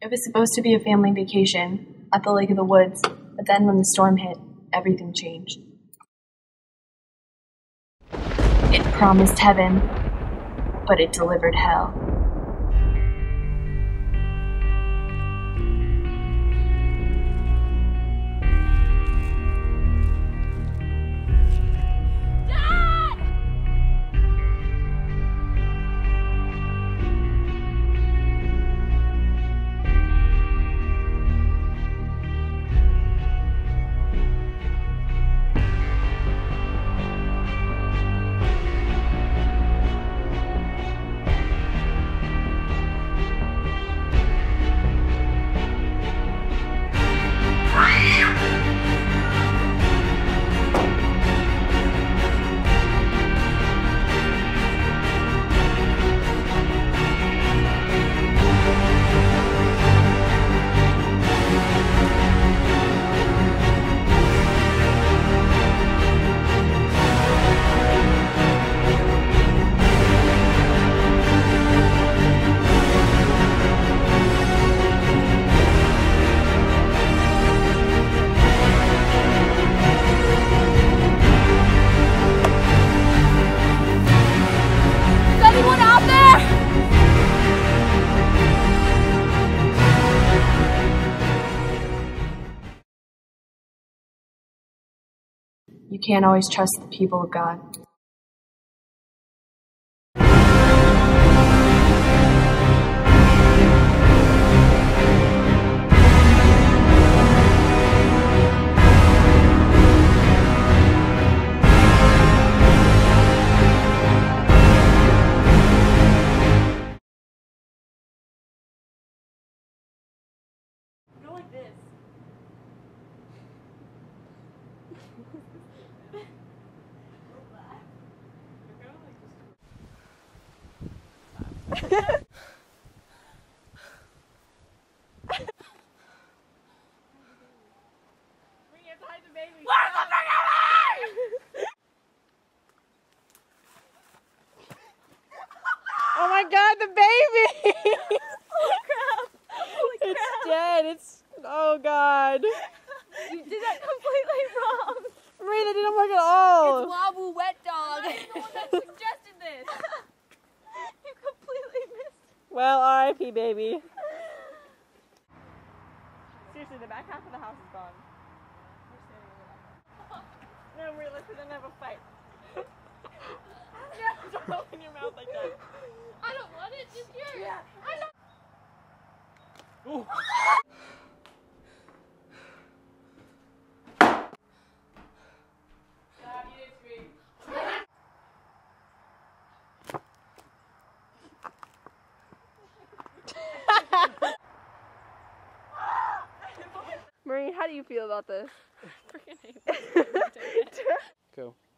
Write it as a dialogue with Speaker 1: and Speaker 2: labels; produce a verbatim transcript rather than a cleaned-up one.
Speaker 1: It was supposed to be a family vacation at the Lake of the Woods, but then when the storm hit, everything changed. It promised heaven, but it delivered hell. You can't always trust the people of God.
Speaker 2: Go like this.
Speaker 3: Oh my god, the baby!
Speaker 2: Holy crap! Holy
Speaker 3: It's
Speaker 2: crap!
Speaker 3: dead. It's oh god.
Speaker 2: You did that completely wrong.
Speaker 3: Marie, that didn't work at all.
Speaker 2: It's Wabu Wet Dog. I'm the one that suggested this. You completely missed.
Speaker 3: Well, R I P baby.
Speaker 2: Seriously, the back half of the house is gone.
Speaker 3: No, Marie, let's pretend to have a fight. Yeah, don't open your mouth like that.
Speaker 2: I don't want it. Just yours.
Speaker 3: Yeah.
Speaker 2: I don't.
Speaker 3: Ooh. Marie, how do you feel about this?
Speaker 2: Freaking hate this.
Speaker 3: Go.